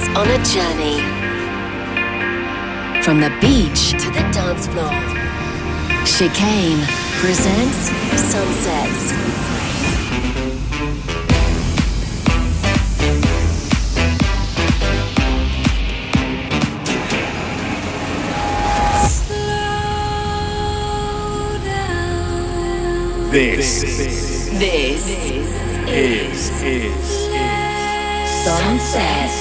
on a journey from the beach to the dance floor. Chicane presents Sunsets. This is Sunset.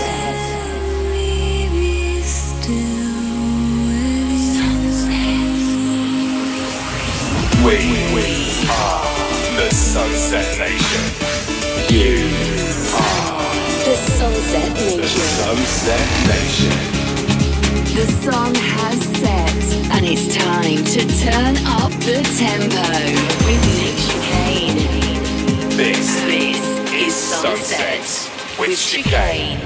We are the Sunset Nation. You are The Sunset the Nation. Sunset Nation. The sun has set, and it's time to turn up the tempo with Nick Chicane. This is Sunset with Chicane.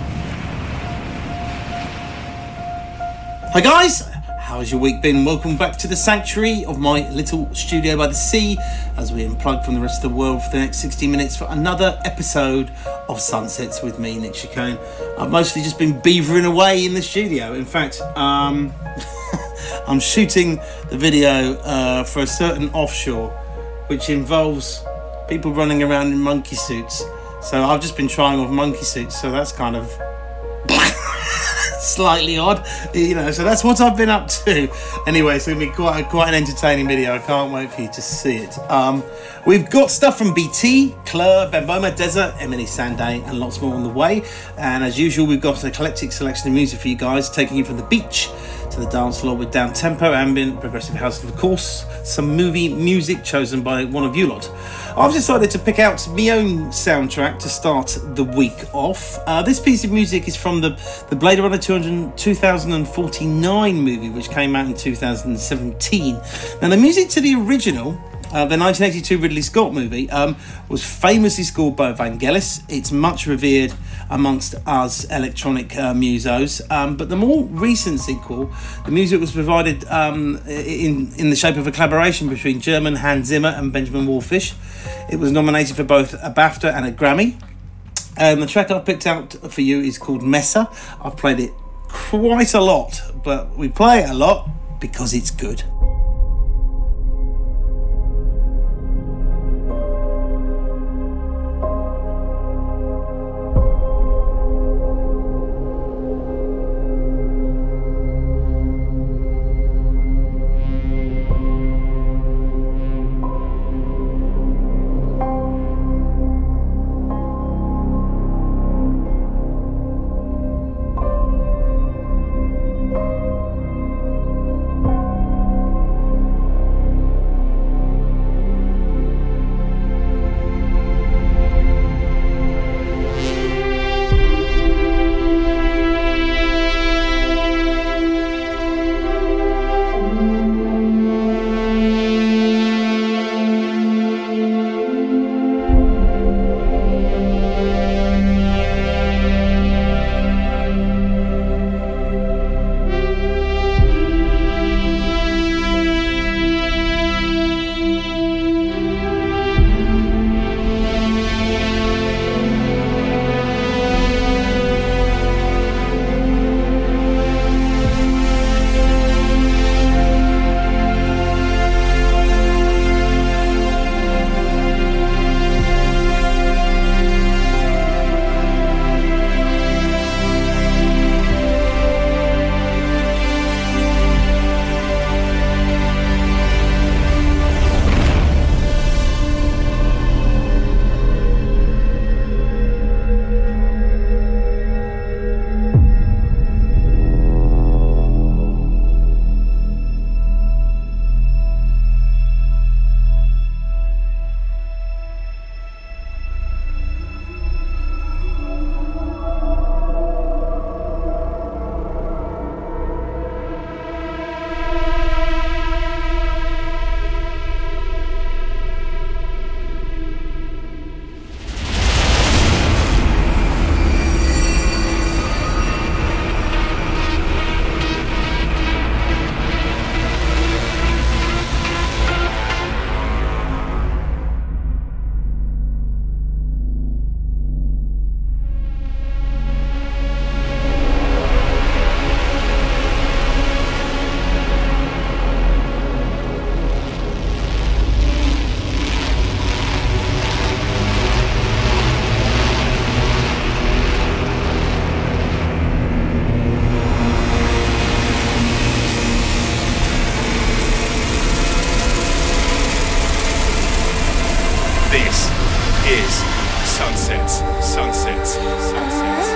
Hi guys, how's your week been? Welcome back to the sanctuary of my little studio by the sea as we unplug from the rest of the world for the next 60 minutes for another episode of Sunsets with me, Nick Chicane. I've mostly just been beavering away in the studio. In fact, I'm shooting the video for a certain offshore which involves people running around in monkey suits. So I've just been trying off monkey suits, so that's kind of slightly odd, you know, so that's what I've been up to. Anyway, it's going to be quite an entertaining video. I can't wait for you to see it. We've got stuff from BT, Claire, Bemboma, Desert, Emily Sandé, and lots more on the way. And as usual, we've got an eclectic selection of music for you guys, taking you from the beach to the dance floor with down tempo, ambient, progressive house, and of course, some movie music chosen by one of you lot. I've decided to pick out my own soundtrack to start the week off. This piece of music is from the Blade Runner 2049 movie, which came out in 2017. Now, the music to the original, the 1982 Ridley Scott movie, was famously scored by Vangelis. It's much revered amongst us electronic musos, but the more recent sequel, the music was provided in the shape of a collaboration between German Hans Zimmer and Benjamin Wallfisch. It was nominated for both a BAFTA and a Grammy. The track I've picked out for you is called Messer. I've played it quite a lot, but we play it a lot because it's good. This is Sunsets, Sunsets, Sunsets.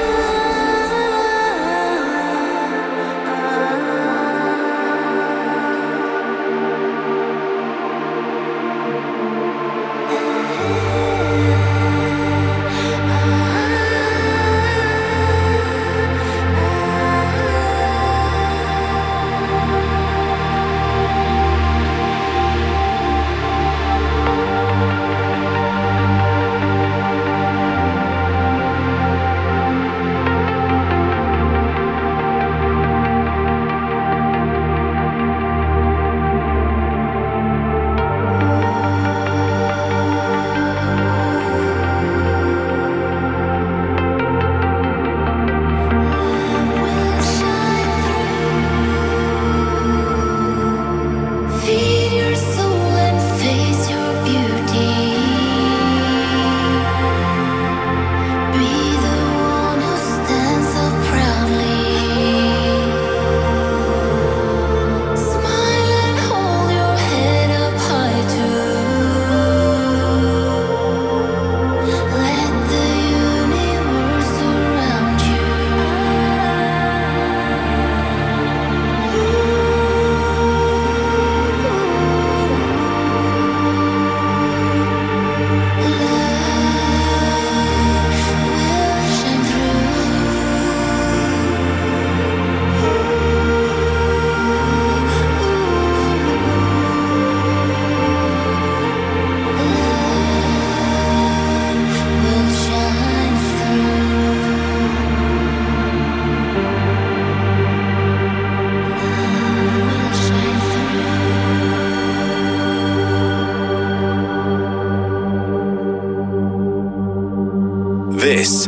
This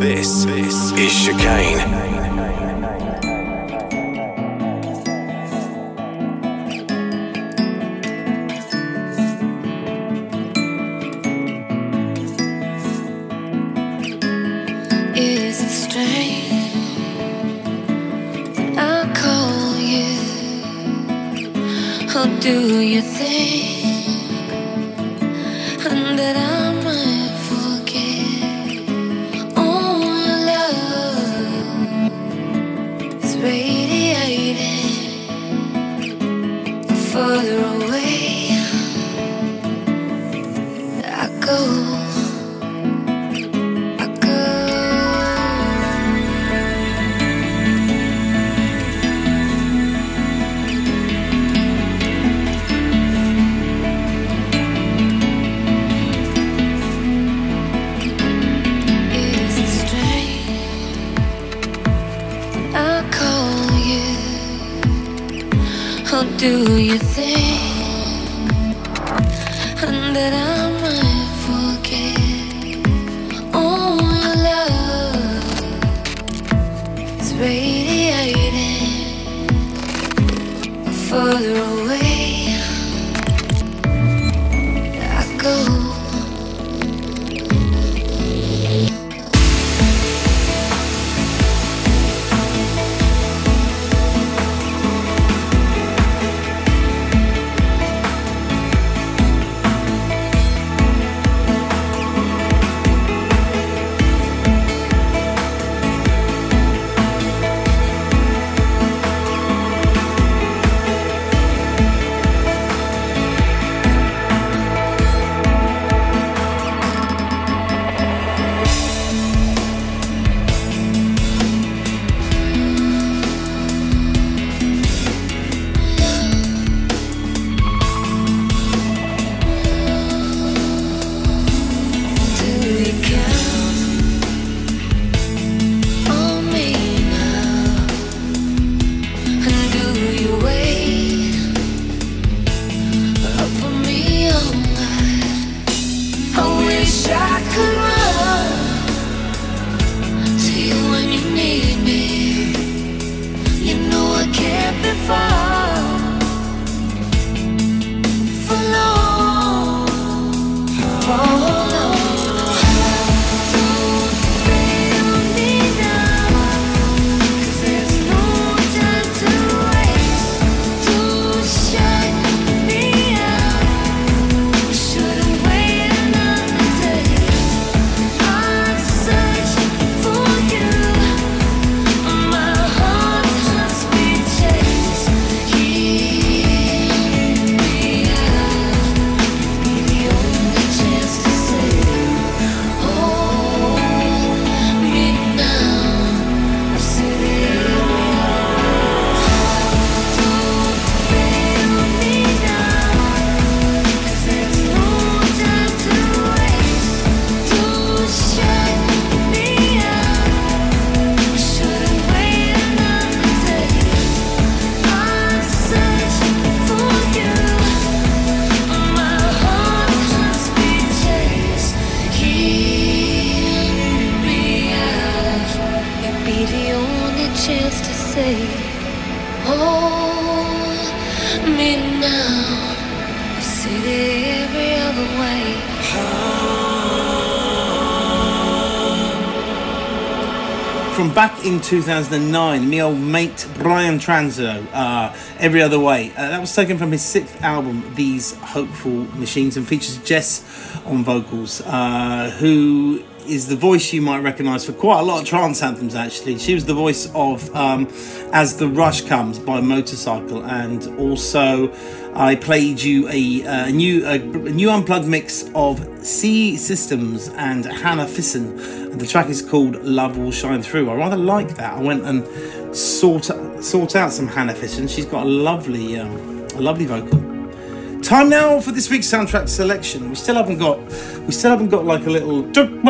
is Chicane. Is it strange when I call you? Or do you think that I might forget? Oh, your love is radiating further away. I go. Or do you think that I might forget? Oh, your love is radiating further away. I go. from back in 2009, me old mate Brian Tranzo, Every Other Way. That was taken from his 6th album, These Hopeful Machines, and features Jess on vocals, who is the voice you might recognise for quite a lot of trance anthems, actually. She was the voice of As the Rush Comes by Motorcycle, and also I played you a new unplugged mix of C Systems and Hannah Fisson. The track is called Love Will Shine Through. I rather like that. I went and sought out some Hannah Fisson. She's got a lovely vocal. Time now for this week's soundtrack selection. We still haven't got like a little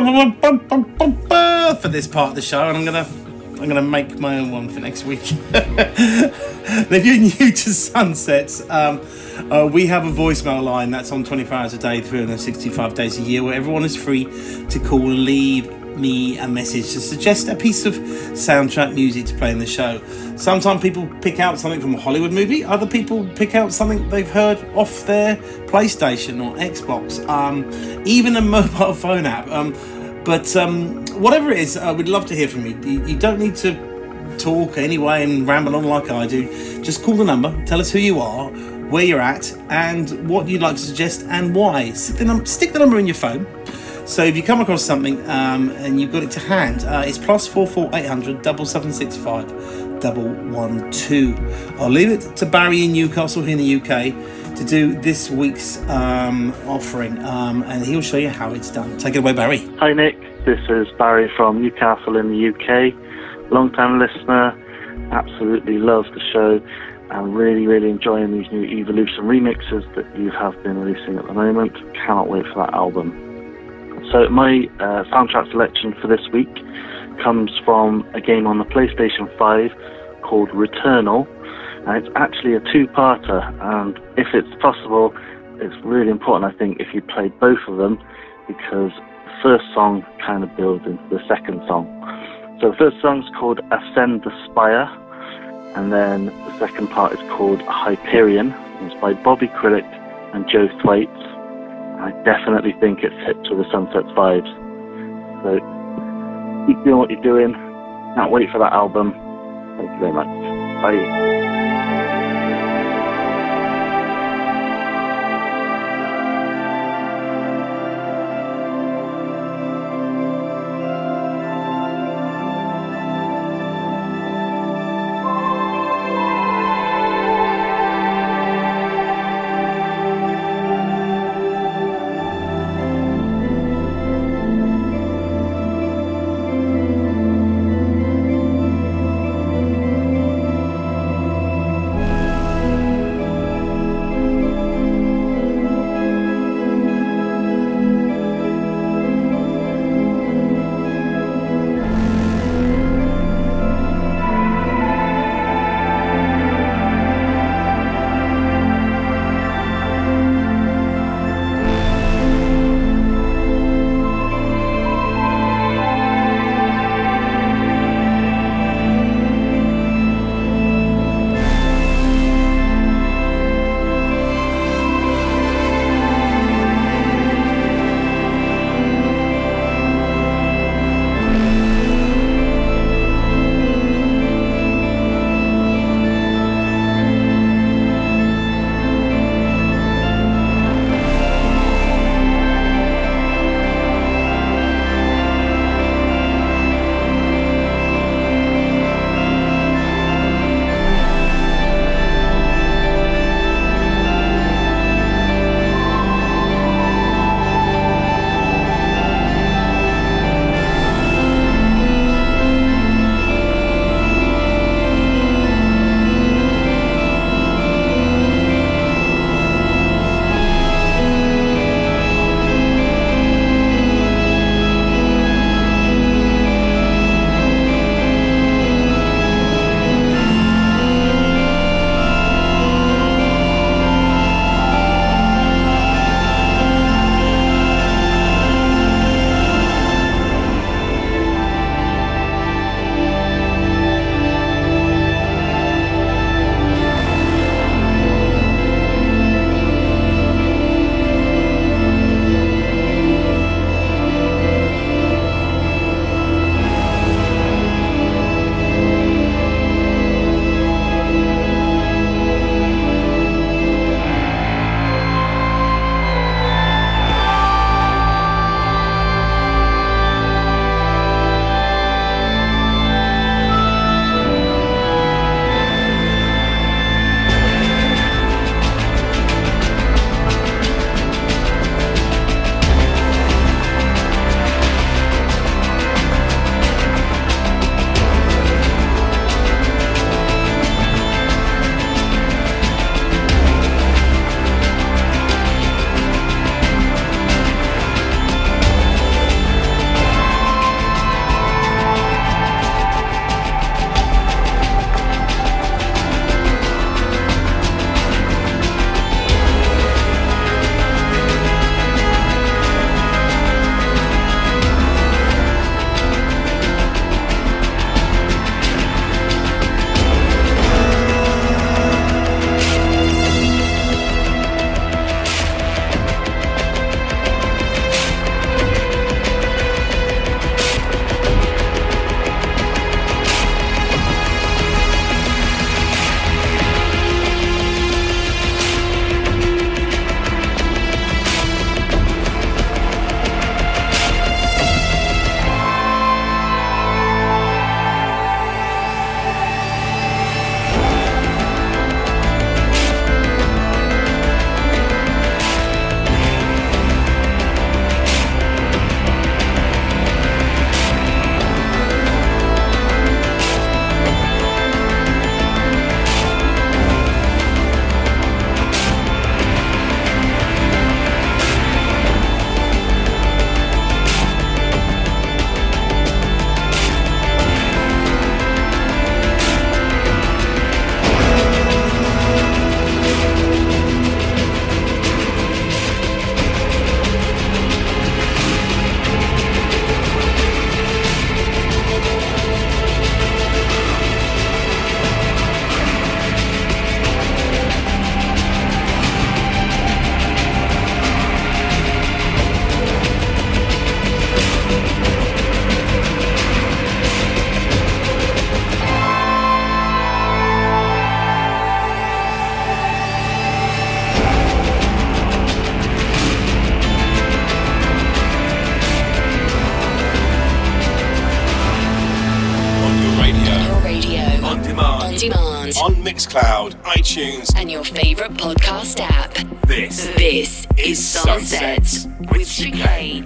for this part of the show, and I'm gonna make my own one for next week. If you're new to Sunsets, we have a voicemail line that's on 24 hours a day, 365 days a year, where everyone is free to call and leave me a message to suggest a piece of soundtrack music to play in the show. Sometimes people pick out something from a Hollywood movie, other people pick out something they've heard off their PlayStation or Xbox, even a mobile phone app. But whatever it is, we'd love to hear from you. You don't need to talk anyway and ramble on like I do. Just call the number, tell us who you are, where you're at, and what you'd like to suggest and why. Stick the number in your phone. So if you come across something and you've got it to hand, it's +44 800 7765 112. I'll leave it to Barry in Newcastle here in the UK to do this week's offering, and he'll show you how it's done. Take it away, Barry. Hi Nick, this is Barry from Newcastle in the UK. Long-time listener, absolutely love the show. I'm really enjoying these new Evolution remixes that you have been releasing at the moment. Cannot wait for that album. So my soundtrack selection for this week comes from a game on the PlayStation 5 called Returnal, and it's actually a two-parter, and if it's possible, it's really important, I think, if you play both of them, because the first song kind of builds into the second song. So the first song's called Ascend the Spire, and then the second part is called Hyperion. It's by Bobby Krilic and Joe Thwaites. I definitely think it's hit to the Sunsets vibes. So keep doing what you're doing. Can't wait for that album. Thank you very much. Bye. Mixcloud, iTunes, and your favorite podcast app. This is Sunset with Chicane.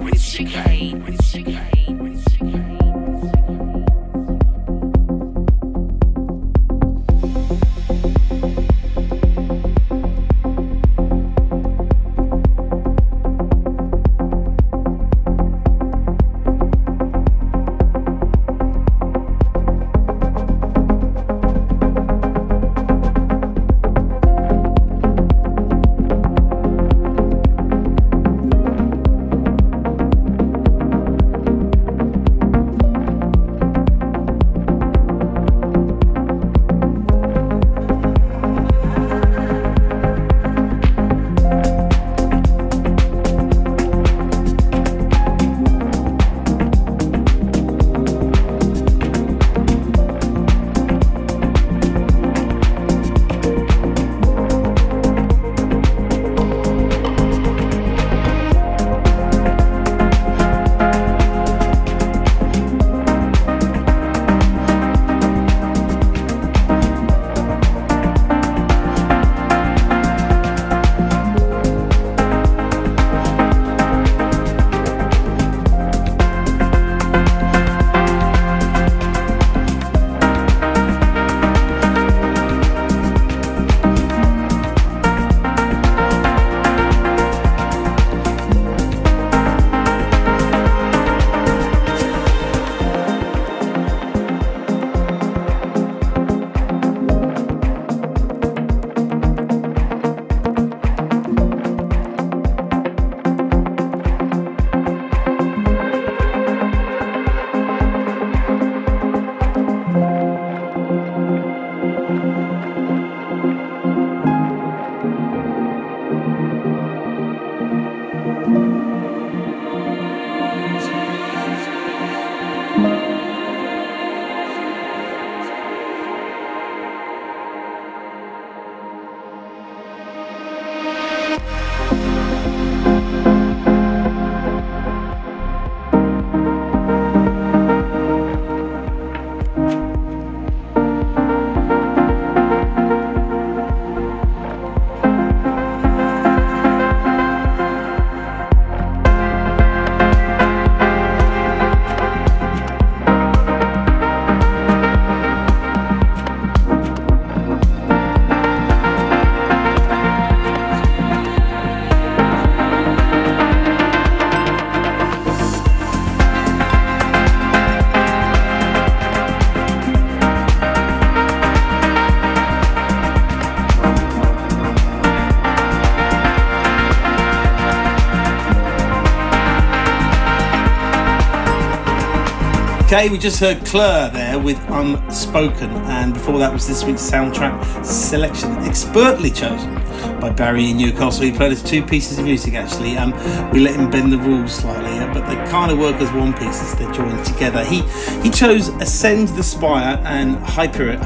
Okay, we just heard Claire there with Unspoken, and before that was this week's soundtrack selection, expertly chosen by Barry in Newcastle. He played us two pieces of music actually. We let him bend the rules slightly, but they kind of work as one piece as they're joined together. He chose Ascend the Spire and Hyperion.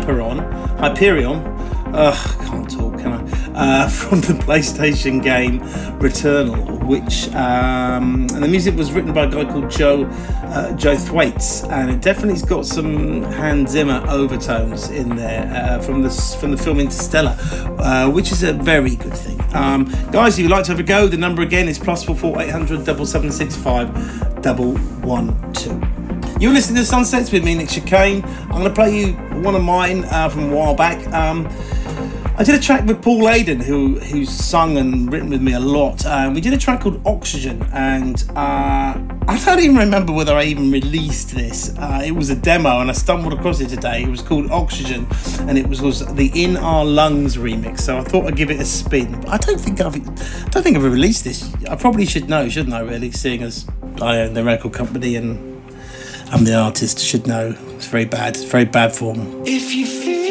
Can't talk, can I? From the PlayStation game Returnal, which and the music was written by a guy called Joe Thwaites, and it definitely's got some Hans Zimmer overtones in there from the film Interstellar, which is a very good thing. Guys, if you'd like to have a go, the number again is +44 800 7765 112. You're listening to Sunsets with me, Nick Chicane. I'm going to play you one of mine from a while back. I did a track with Paul Aiden, who's sung and written with me a lot. We did a track called Oxygen, and I don't even remember whether I even released this. It was a demo, and I stumbled across it today. It was called Oxygen, and it was the In Our Lungs remix. So I thought I'd give it a spin. But I don't think I've released this. I probably should know, shouldn't I? Really, seeing as I own the record company and I'm the artist, should know. It's very bad. It's very bad form. If you feel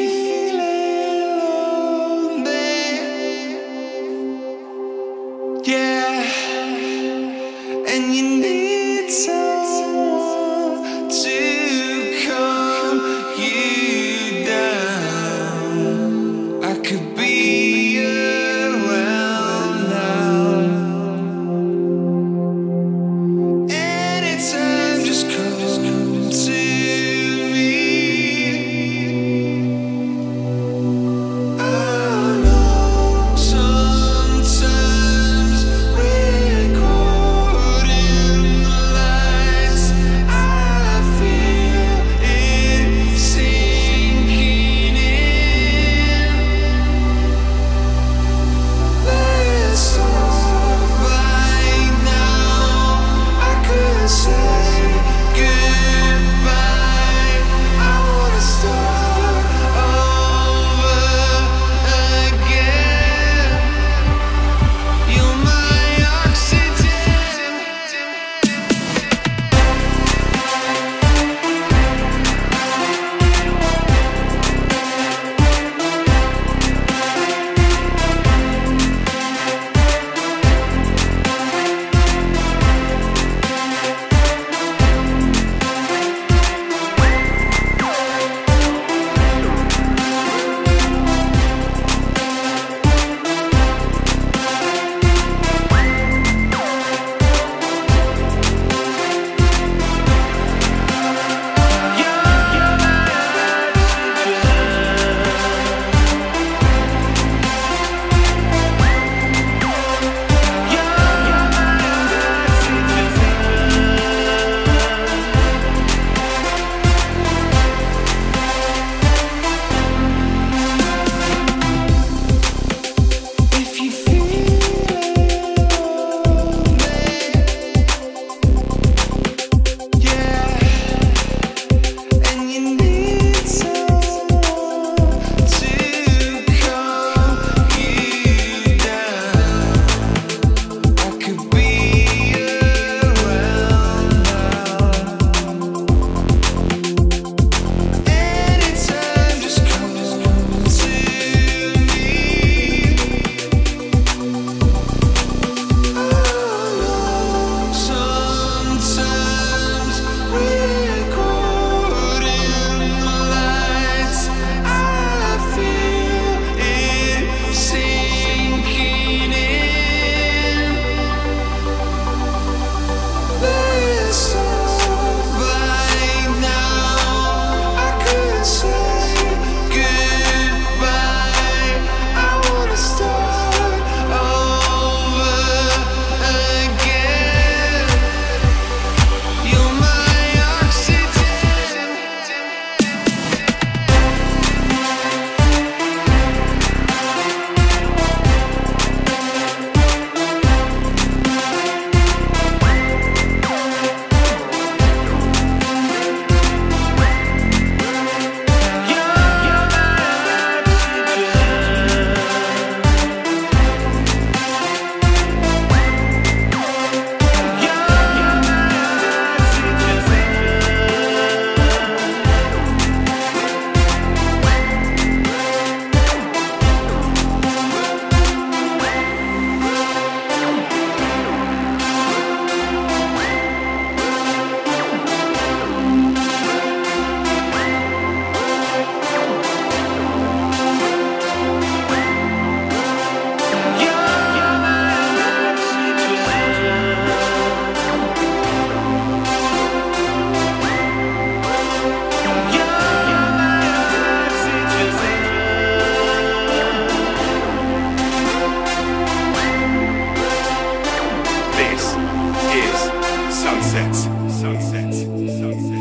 yeah, and you need someone to calm you down, I could be around now. Anytime, just come to me. Sunsets, sunsets, sunsets.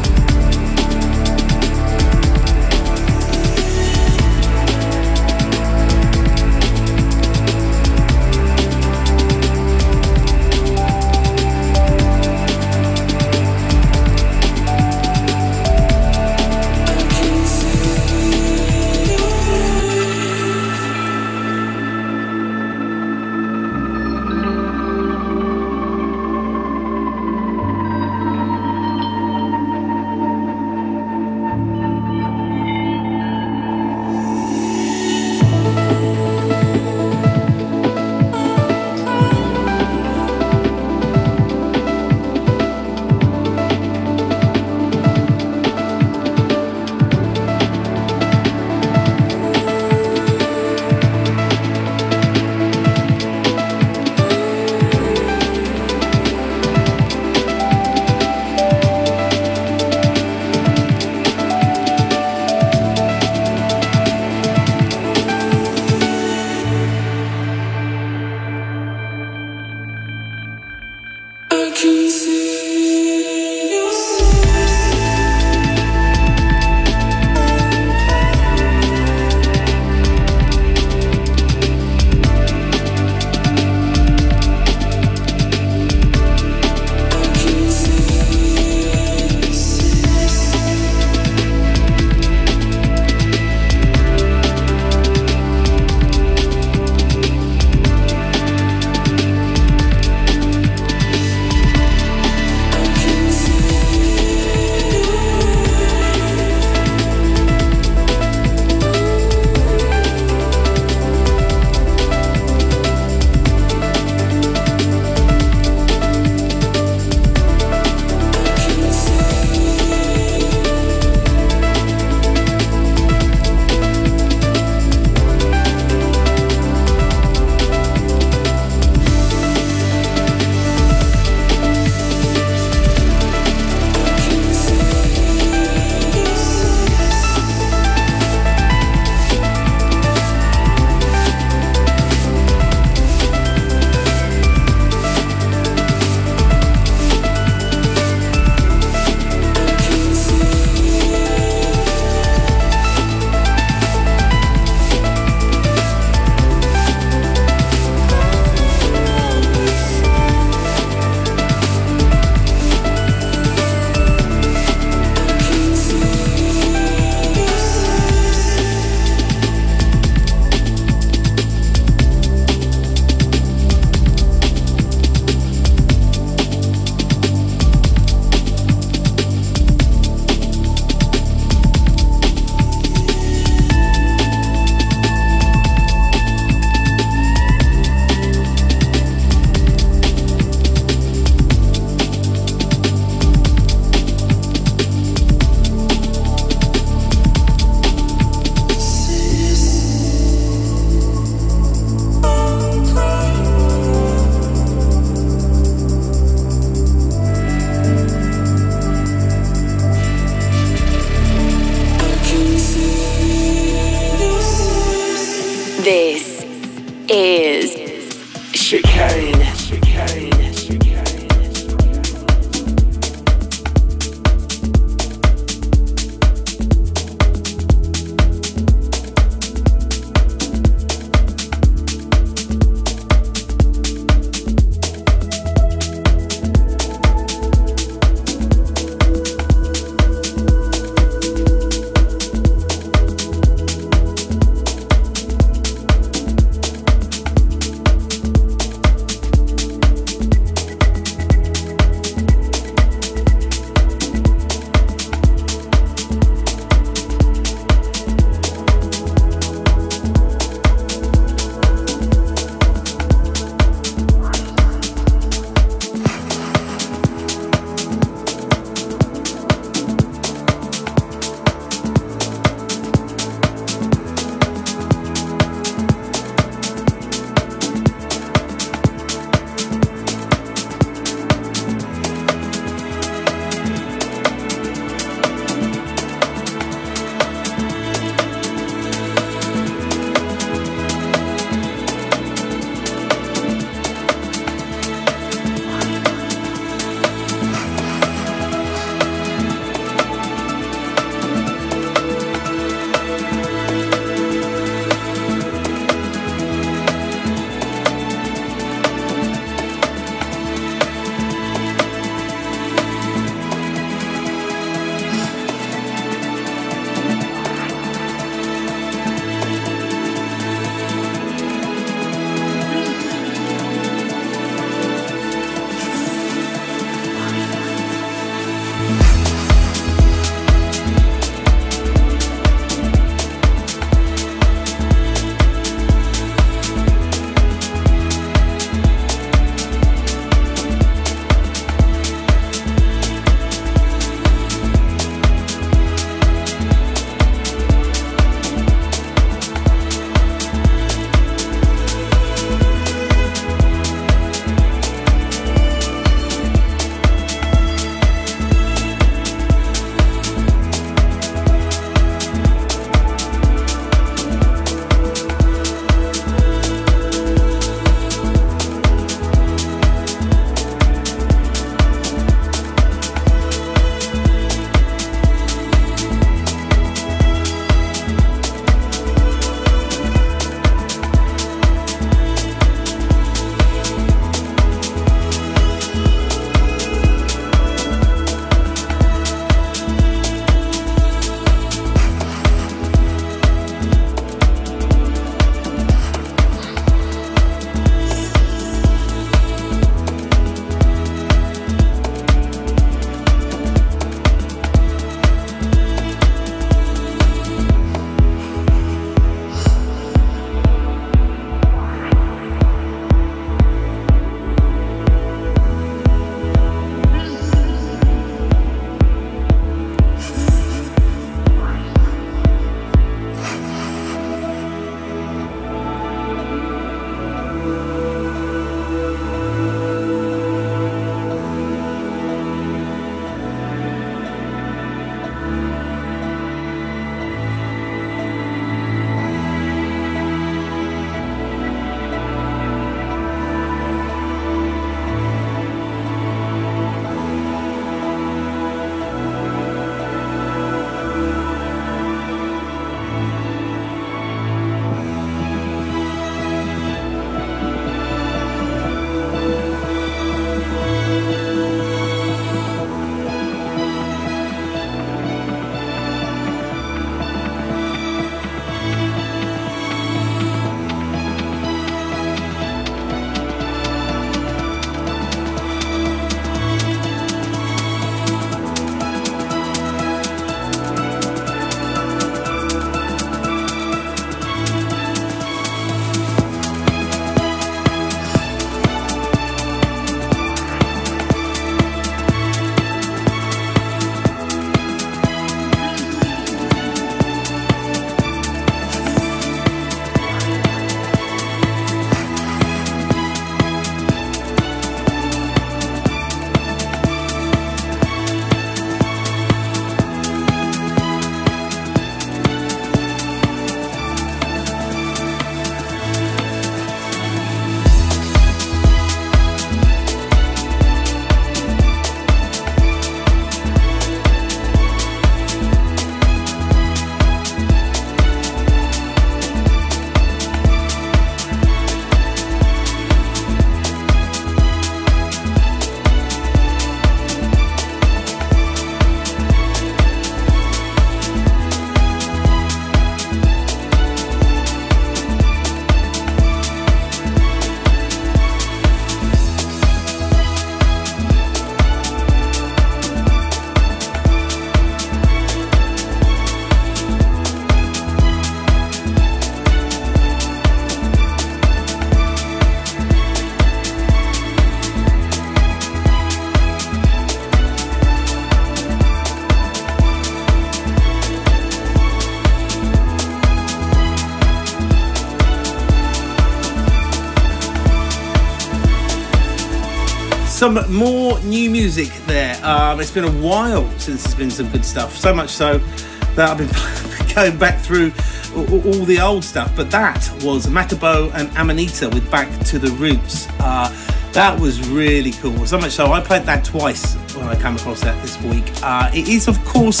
some more new music there. It's been a while since there's been some good stuff. So much so that I've been going back through all the old stuff. But that was Makabo and Amanita with Back to the Roots. That was really cool. So much so I played that twice when I came across that this week. It is, of course,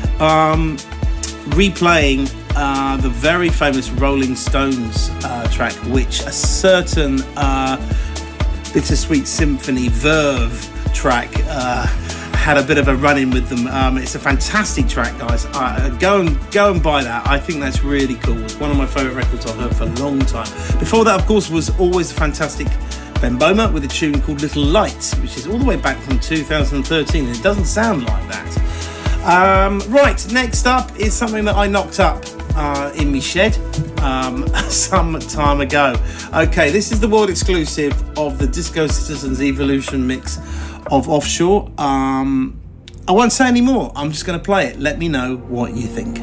replaying the very famous Rolling Stones track, which a certain Bittersweet Symphony Verve track had a bit of a run-in with them. It's a fantastic track, guys. Go and buy that. I think that's really cool. It's one of my favourite records I've heard for a long time. Before that, of course, was always the fantastic Ben Boma with a tune called Little Lights, which is all the way back from 2013, and it doesn't sound like that. Right, next up is something that I knocked up in my shed some time ago. Okay, this is the world exclusive of the Disco Citizens Evolution mix of Offshore. I won't say any more. I'm just going to play it. Let me know what you think.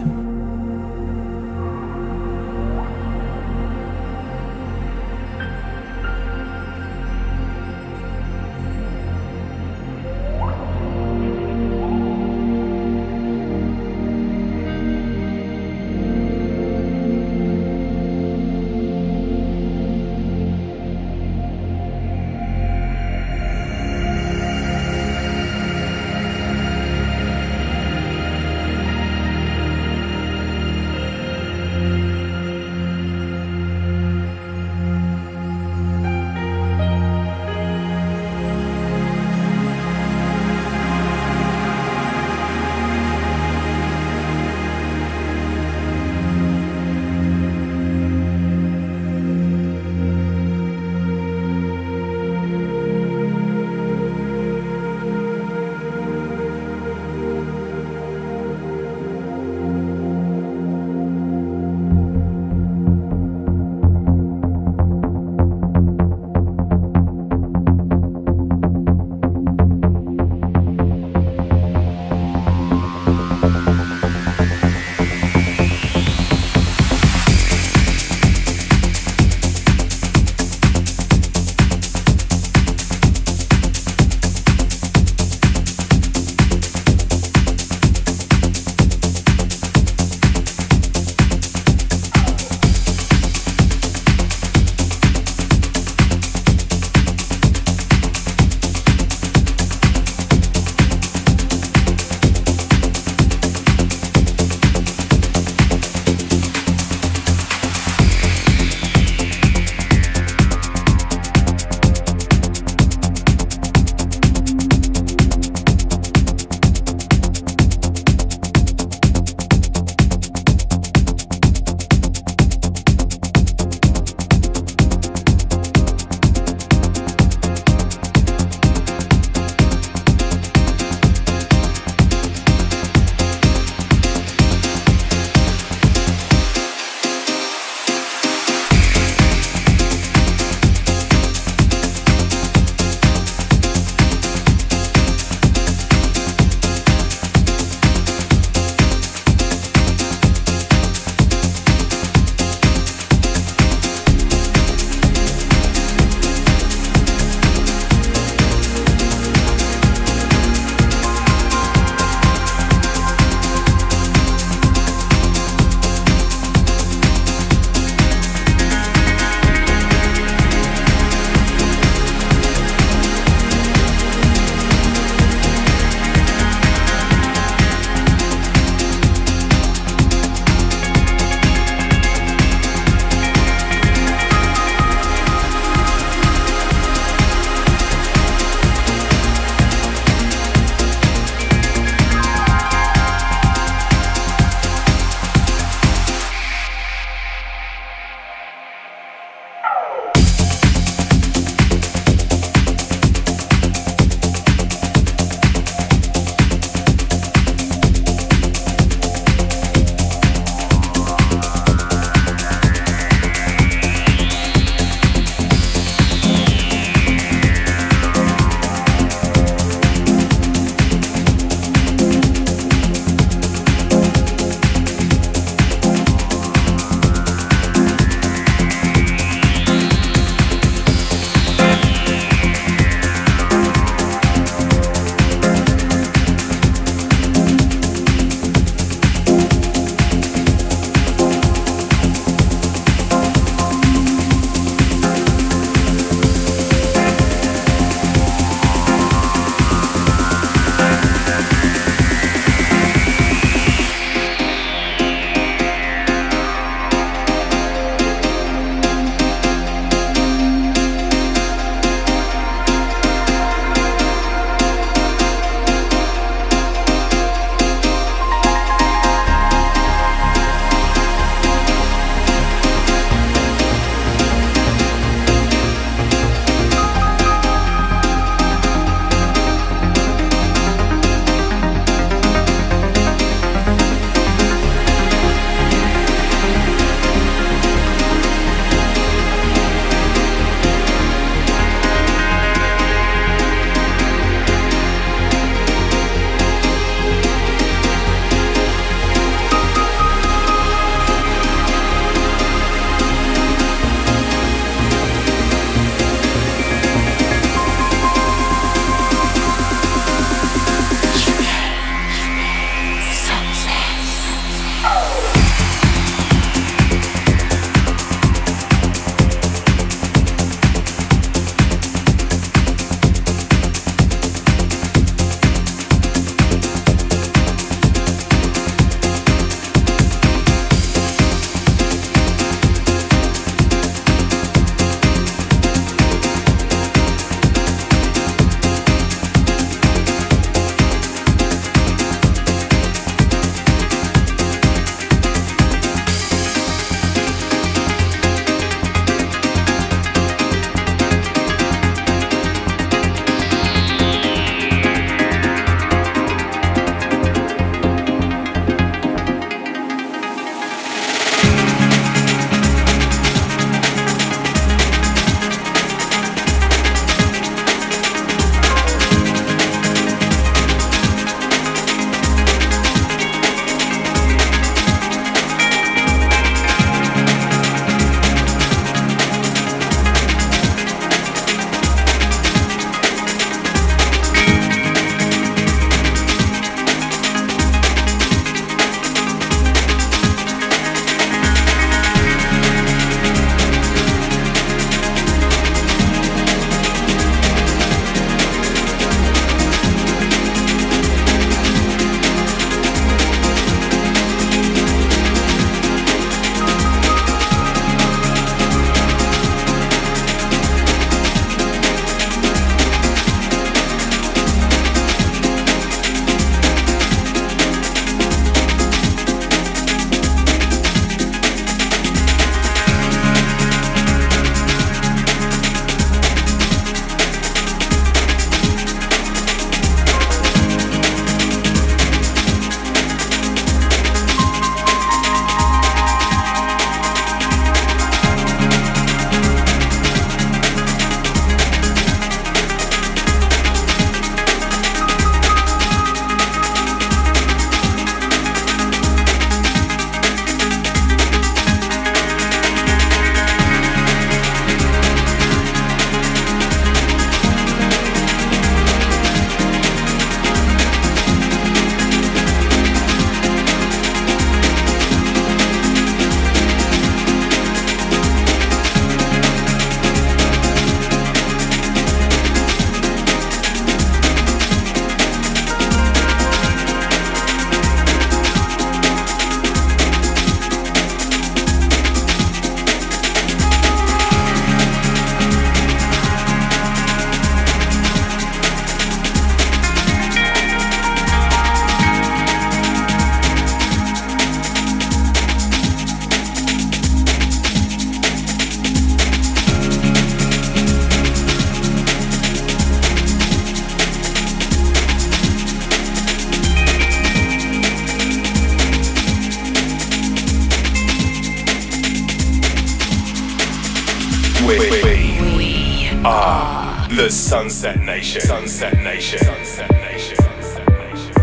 The Sunset Nation. Sunset Nation. Sunset Nation. Sunset Nation.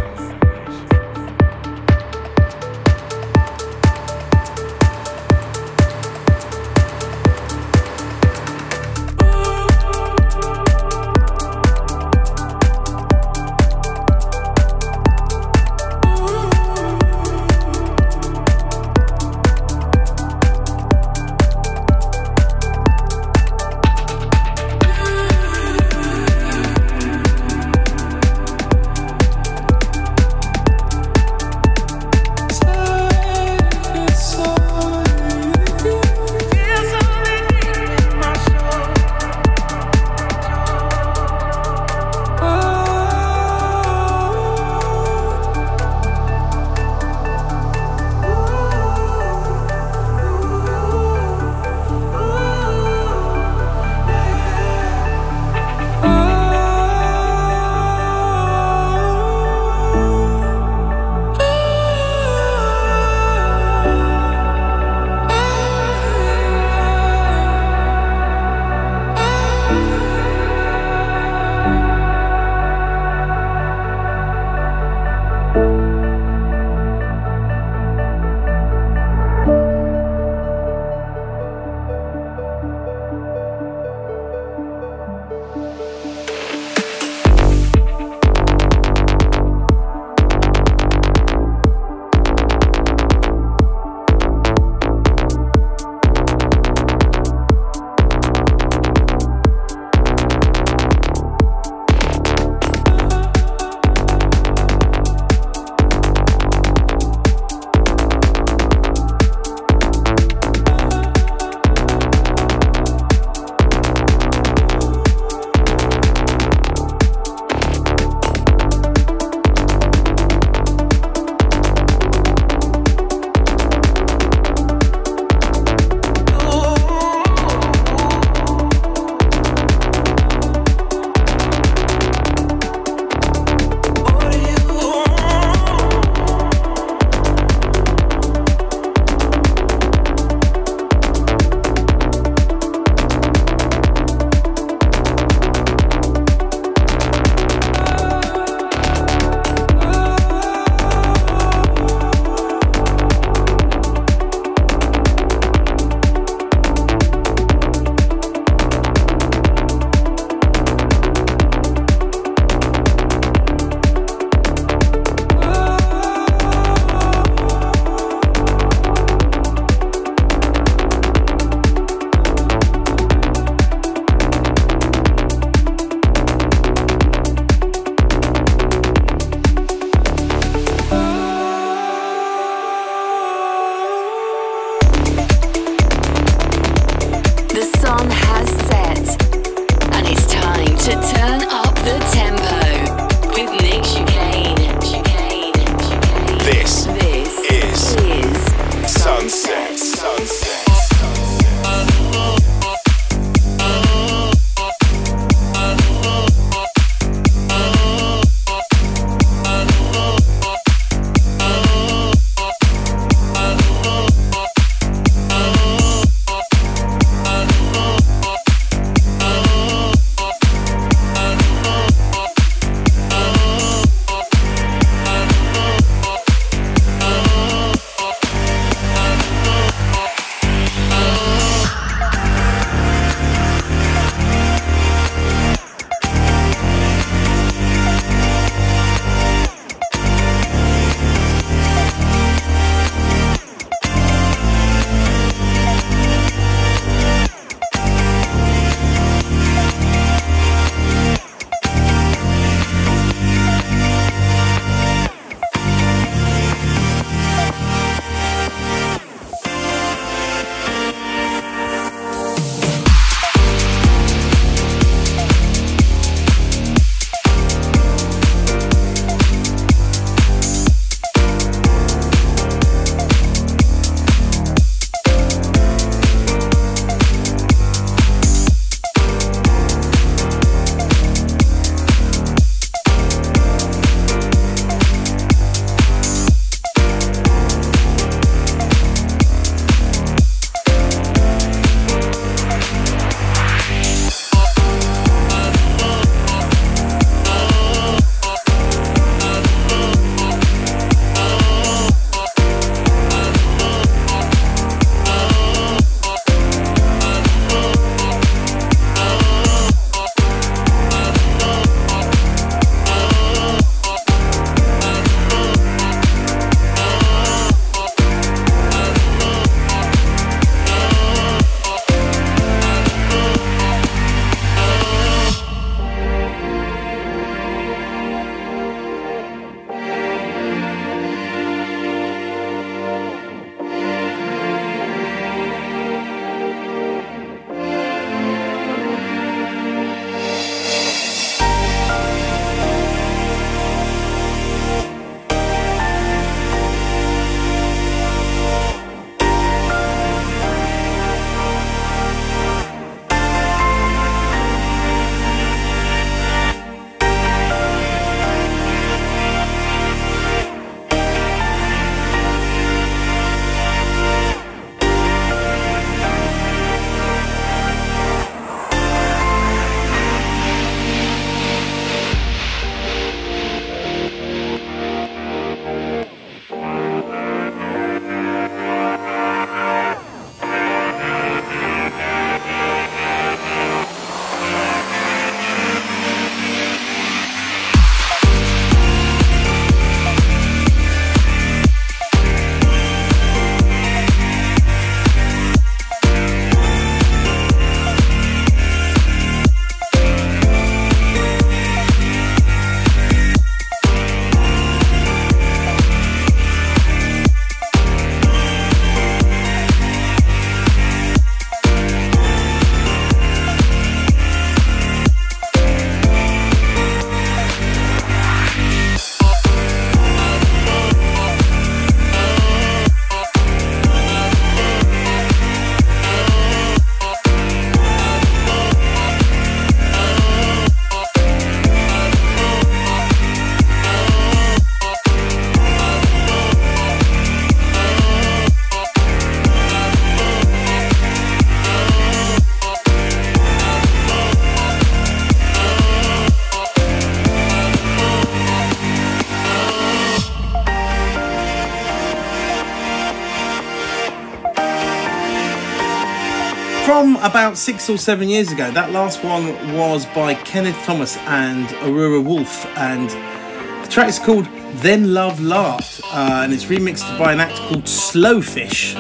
from about 6 or 7 years ago. That last one was by Kenneth Thomas and Aurora Wolf, and the track is called Then Love Laughed, and it's remixed by an act called Slowfish.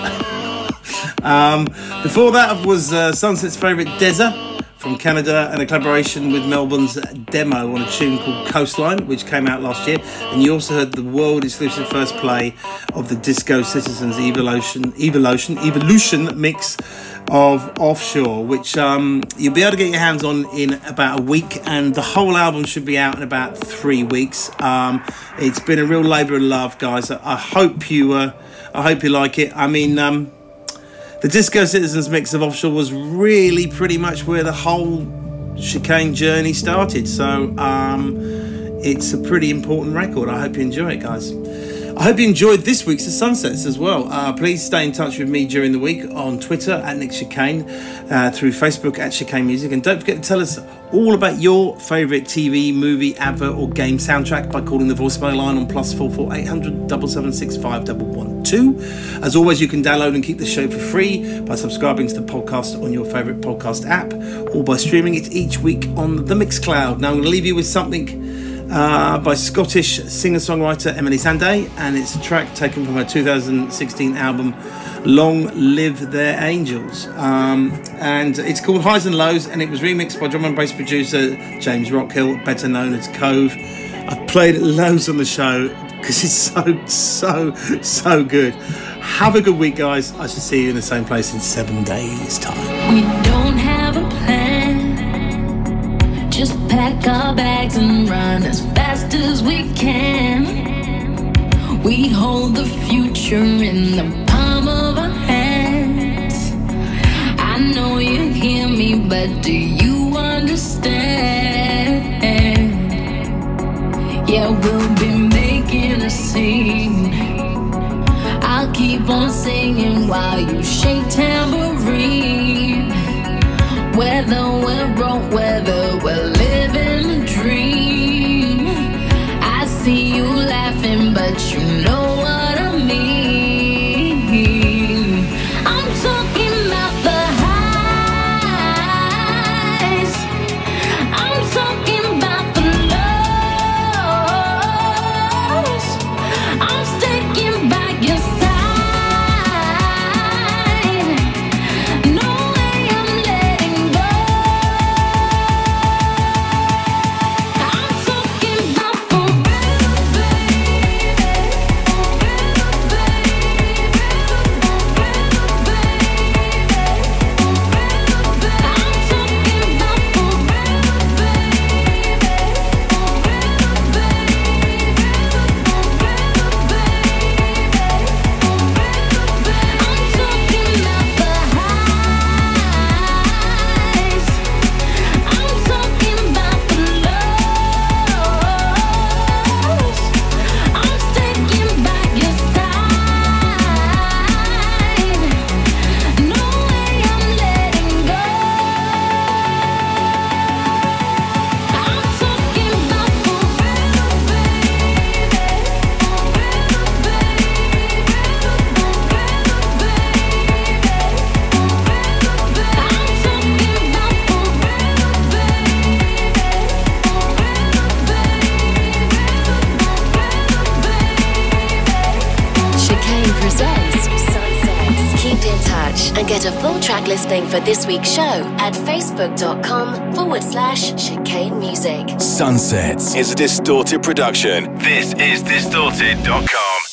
Before that was Sunset's favourite Deza from Canada, and a collaboration with Melbourne's Demo on a tune called Coastline, which came out last year. And you also heard the world exclusive first play of the Disco Citizens Evolution mix of Offshore, which you'll be able to get your hands on in about a week, and the whole album should be out in about 3 weeks. It's been a real labour of love, guys. I hope you like it. I mean, the Disco Citizens mix of Offshore was really pretty much where the whole Chicane journey started. So it's a pretty important record. I hope you enjoy it, guys. I hope you enjoyed this week's The Sunsets as well. Please stay in touch with me during the week on Twitter at Nick Chicane, through Facebook at Chicane Music, and don't forget to tell us all about your favourite TV, movie, advert or game soundtrack by calling the voicemail line on +44 800 776 5112. As always, you can download and keep the show for free by subscribing to the podcast on your favourite podcast app, or by streaming it each week on the Mixcloud. Now I'm going to leave you with something by Scottish singer-songwriter Emily Sandé, and it's a track taken from her 2016 album Long Live Their Angels, and it's called Highs and Lows, and it was remixed by drum and bass producer James Rockhill, better known as Cove. I've played it loads on the show because it's so good. Have a good week, guys. I shall see you in the same place in 7 days' time. We don't have a plan. Just pack our bags and run as fast as we can. We hold the future in the palm of our hands. I know you hear me, but do you understand? Yeah, we'll be making a scene. I'll keep on singing while you shake tambourine. Whether we're broke, whether we're living a dream, I see you laughing, but you know what I mean. I'm talking about the highs. I'm talking about the lows. I'm sticking by your side. No way I'm letting go. I'm talking about forever, baby. Forever, baby. Forever, baby. I'm talking about forever, baby. Chicane presents Sunsets. Keep in touch and get a full track listing for this week's show at facebook.com/Chicane Music. Sunsets is a Distorted production. This is Distorted.com.